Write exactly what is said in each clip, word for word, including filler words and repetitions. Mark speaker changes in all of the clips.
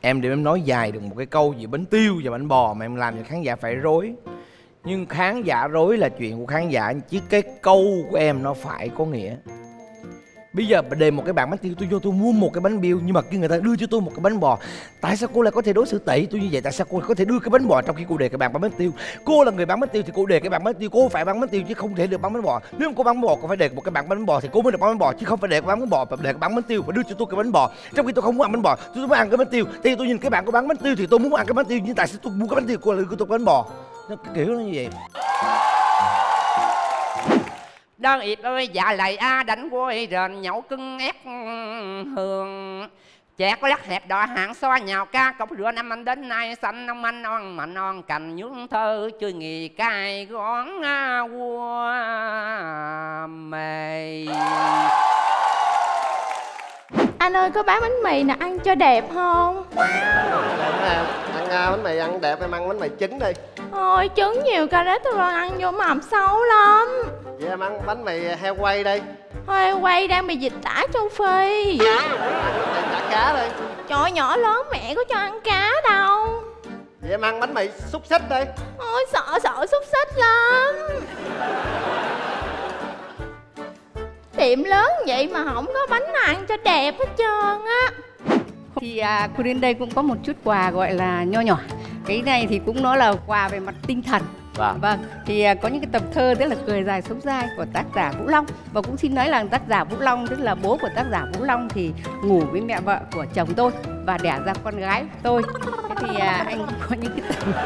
Speaker 1: Em để em nói dài được một cái câu về bánh tiêu và bánh bò mà em làm cho khán giả phải rối. Nhưng khán giả rối là chuyện của khán giả, chứ cái câu của em nó phải có nghĩa. Bây giờ đề một cái bàn bánh tiêu, tôi vô tôi mua một cái bánh biêu, nhưng mà khi người ta đưa cho tôi một cái bánh bò, tại sao cô lại có thể đối xử tệ tôi như vậy? Tại sao cô có thể đưa cái bánh bò trong khi cô đề cái bàn bánh tiêu? Cô là người bán bánh tiêu thì cô đề cái bàn bánh tiêu, cô phải bán bánh tiêu chứ không thể được bán bánh bò. Nếu mà cô bán bánh bò, cô phải đề một cái bàn bánh bò thì cô mới được bán bánh bò, chứ không phải đề cái bán bánh bò và đề cái bán bánh tiêu và đưa cho tôi cái bánh bò. Trong khi tôi không muốn ăn bánh bò, tôi muốn ăn cái bánh tiêu. Thì tôi nhìn cái bạn có bán bánh tiêu thì tôi muốn ăn cái bánh tiêu, nhưng tại sao tôi mua cái bánh tiêu cô lại đưa tôi cái bánh bò? Nó kiểu nó như vậy.
Speaker 2: Đơn ịp ơi dạ lại a đánh quôi rền nhậu cưng ép hương. Trẻ có lắc hẹp đỏ hạng xoa nhào ca cốc rửa năm anh đến nay xanh ông anh non mà non cành nhún thơ chơi nghề cài gón vua mày.
Speaker 3: Anh ơi có bán bánh mì nè, ăn cho đẹp không?
Speaker 4: Đẹp em, ăn bánh mì ăn đẹp em ăn bánh mì trứng đi.
Speaker 3: Thôi trứng nhiều cholesterol ăn vô mầm xấu lắm.
Speaker 4: Vậy em ăn bánh mì heo quay đi.
Speaker 3: Thôi quay đang bị dịch tả châu Phi.
Speaker 4: Ăn chả cá đi.
Speaker 3: Trời nhỏ lớn mẹ có cho ăn cá đâu.
Speaker 4: Vậy em ăn bánh mì xúc xích đi.
Speaker 3: Ôi sợ sợ xúc xích lắm. Tiệm lớn vậy mà không có bánh nào ăn cho đẹp hết trơn á.
Speaker 5: Thì à, cô đến đây cũng có một chút quà gọi là nho nhỏ. Cái này thì cũng nó là quà về mặt tinh thần.
Speaker 1: Vâng.
Speaker 5: Vâng, thì à, có những cái tập thơ tức là Cười dài sống dai của tác giả Vũ Long. Và cũng xin nói là tác giả Vũ Long tức là bố của tác giả Vũ Long thì ngủ với mẹ vợ của chồng tôi và đẻ ra con gái tôi. Thế thì à, anh cũng có những cái tập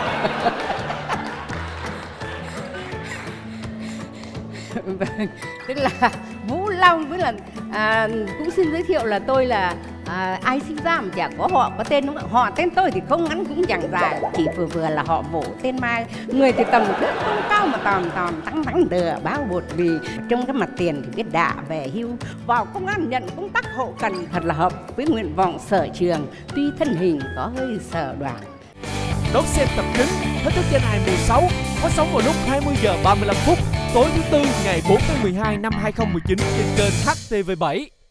Speaker 5: vâng, tức là Vũ Long với là à, cũng xin giới thiệu là tôi là à, ai sinh ra mà chả có họ có tên đúng không? Họ tên tôi thì không ngắn cũng chẳng dài, chỉ vừa vừa là họ Vũ tên Mai. Người thì tầm thước không cao mà tòm tòm thắng thắng đừa báo bột vì trong cái mặt tiền thì biết đạ về hưu vào công an nhận công tác hậu cần thật là hợp với nguyện vọng sở trường tuy thân hình có hơi sở đoàn.
Speaker 6: Đón xem tập cứng hết thức trên hai mười sáu phát sóng vào lúc hai mươi giờ ba mươi lăm phút tối thứ tư ngày bốn tháng mười hai năm hai không một chín trên kênh H T V bảy.